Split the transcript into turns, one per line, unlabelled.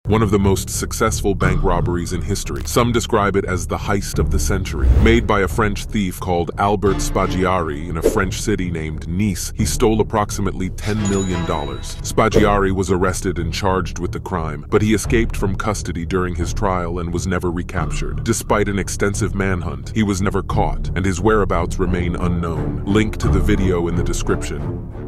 one of the most successful bank robberies in history. Some describe it as the heist of the century. Made by a French thief called Albert Spaggiari in a French city named Nice, he stole approximately $10 million. Spaggiari was arrested and charged with the crime, but he escaped from custody during his trial and was never recaptured. Despite an extensive manhunt, he was never caught, and his whereabouts remain unknown. Link to the video in the description.